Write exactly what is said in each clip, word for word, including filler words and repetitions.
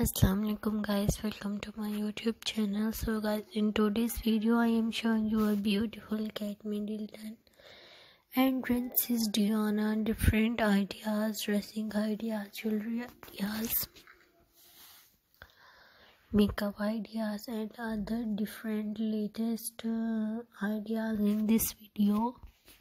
Assalamu alaikum guys, welcome to my YouTube channel. So guys, in today's video I am showing you a beautiful Kate Middleton and Princess Diana, different ideas, dressing ideas, jewelry ideas, makeup ideas and other different latest uh, ideas in this video.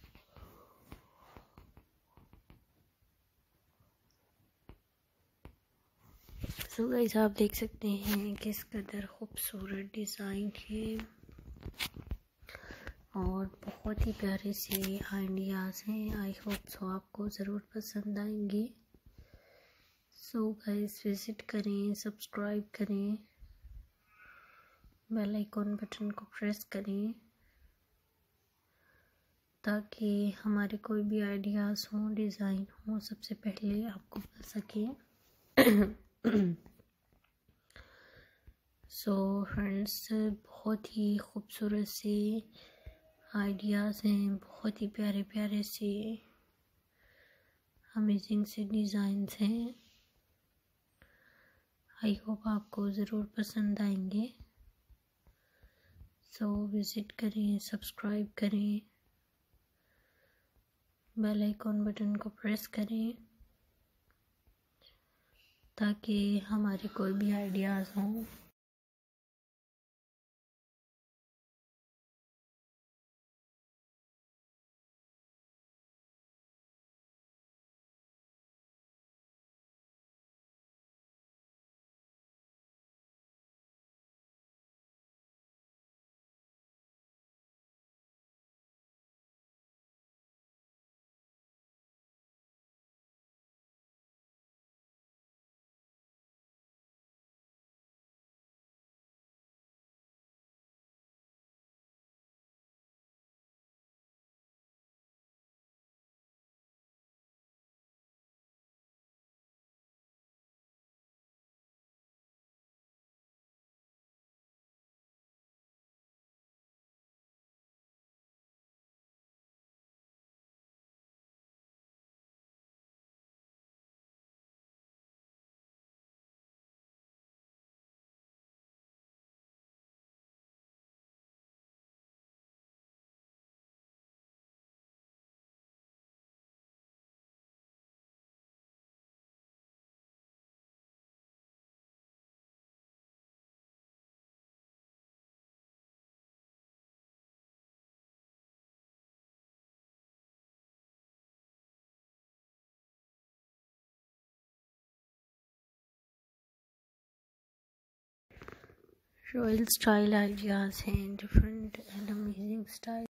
So so guys, आप देख सकते हैं किस कदर खूबसूरत design है और बहुत ही प्यारे से आइडियाज़ हैं। आई होप सो आपको ज़रूर पसंद आएंगे। सो गाइस, विज़िट करें, सब्सक्राइब करें, बेल आइकॉन बटन को प्रेस करें ताकि हमारे कोई भी आइडियाज़ हों, डिज़ाइन हो, सबसे पहले आपको मिल सके। सो फ्रेंड्स, बहुत ही खूबसूरत से आइडियाज़ हैं, बहुत ही प्यारे प्यारे से अमेजिंग से डिज़ाइंस हैं। आई होप आपको ज़रूर पसंद आएंगे। सो विज़िट करें, सब्सक्राइब करें, बेल आइकॉन बटन को प्रेस करें ताकि हमारे कोई भी आइडियाज़ हों। रॉयल स्टाइल आइडियाज़ हैं, डिफरेंट एंड अमेजिंग स्टाइल।